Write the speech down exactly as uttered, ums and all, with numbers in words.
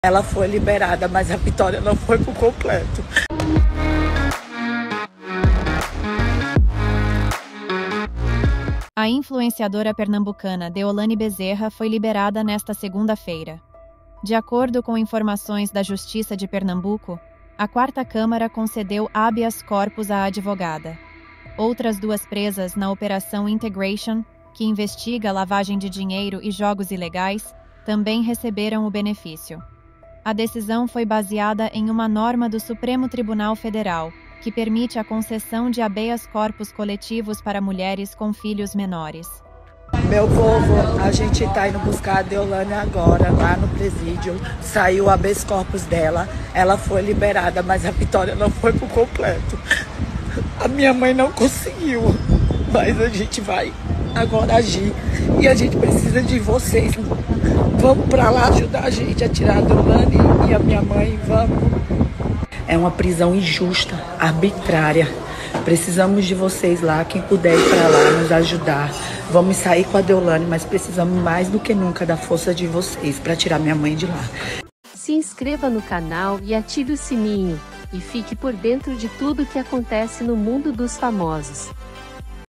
Ela foi liberada, mas a vitória não foi por completo. A influenciadora pernambucana Deolane Bezerra foi liberada nesta segunda-feira. De acordo com informações da Justiça de Pernambuco, a Quarta Câmara concedeu habeas corpus à advogada. Outras duas presas na Operação Integration, que investiga lavagem de dinheiro e jogos ilegais, também receberam o benefício. A decisão foi baseada em uma norma do Supremo Tribunal Federal, que permite a concessão de habeas corpus coletivos para mulheres com filhos menores. Meu povo, a gente tá indo buscar a Deolane agora, lá no presídio. Saiu o habeas corpus dela, ela foi liberada, mas a vitória não foi por completo. A minha mãe não conseguiu, mas a gente vai agora agir. E a gente precisa de vocês. Vamos pra lá ajudar a gente a tirar a Deolane e a minha mãe, vamos. É uma prisão injusta, arbitrária. Precisamos de vocês lá, quem puder ir para lá nos ajudar. Vamos sair com a Deolane, mas precisamos mais do que nunca da força de vocês para tirar minha mãe de lá. Se inscreva no canal e ative o sininho, e fique por dentro de tudo que acontece no mundo dos famosos.